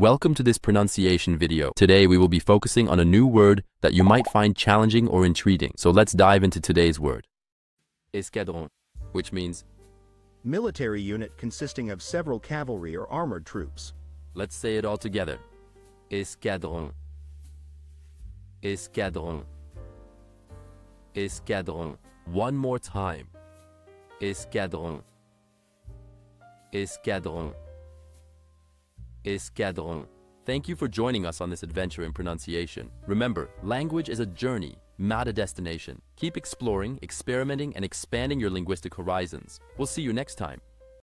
Welcome to this pronunciation video. Today we will be focusing on a new word that you might find challenging or intriguing. So let's dive into today's word. Escadron, which means military unit consisting of several cavalry or armored troops. Let's say it all together. Escadron. Escadron. Escadron. One more time. Escadron. Escadron. Escadron. Thank you for joining us on this adventure in pronunciation. Remember, language is a journey, not a destination. Keep exploring, experimenting, and expanding your linguistic horizons. We'll see you next time.